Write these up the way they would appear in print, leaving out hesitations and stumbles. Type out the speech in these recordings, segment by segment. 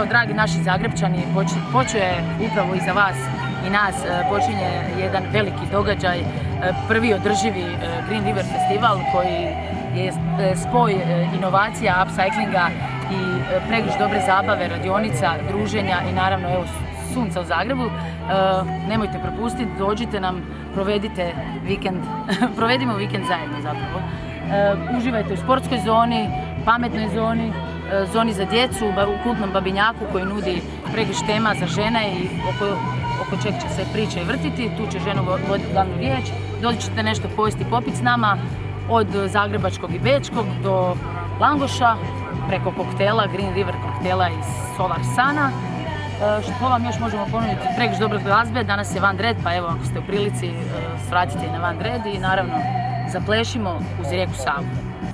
evo, dragi naši Zagrebčani, počeo upravo iza vas i nas, počinje jedan veliki događaj, prvi održivi Green River festival koji je spoj inovacija, upcyclinga i pregršt dobre zabave, radionica, druženja i naravno evo, sunca u Zagrebu. Nemojte propustiti, dođite nam, provedimo vikend zajedno zapravo. Uživajte u sportskoj zoni, pametnoj zoni, zoni za djecu, u kultnom Babinjaku koji nudi pregršt tema za žene i oko čeg će se priča i vrtiti. Tu će žena voditi glavnu riječ. Dođite nešto pojesti i popiti s nama, od zagrebačkog i bečkog do langoša, preko koktela, Green River koktela iz Solar Sana. Što vam još možemo ponuditi? Pregršt dobre glazbe, danas je Van Dred, pa evo ako ste u prilici svratite i na Van Dred i naravno zaplešimo uz rijeku Savu.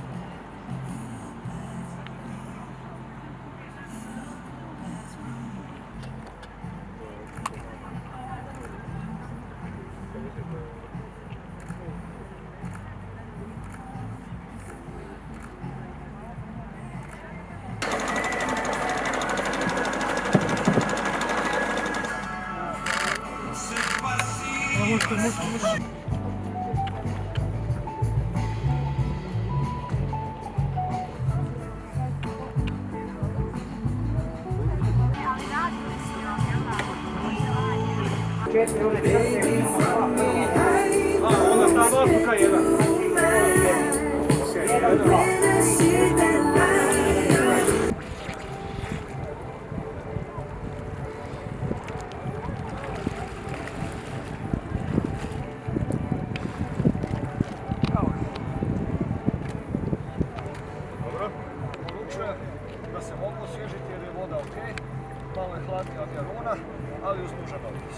Da se mogu osvježiti jer je voda ok, malo je hladnija od Jaruna, ali uz nužan opis.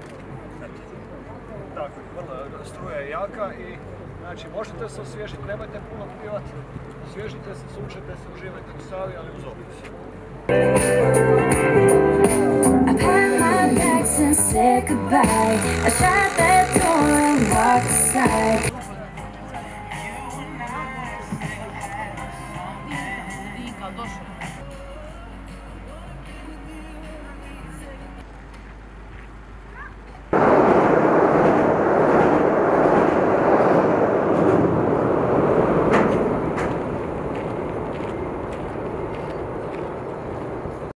Tako, vrlo struja je jaka i znači možete se osvježiti, nemojte puno pivati, osvježite se, sunčete se, uživajte u Savi, ali uz opis. I packed my bags and said goodbye. I shut that door and walked aside.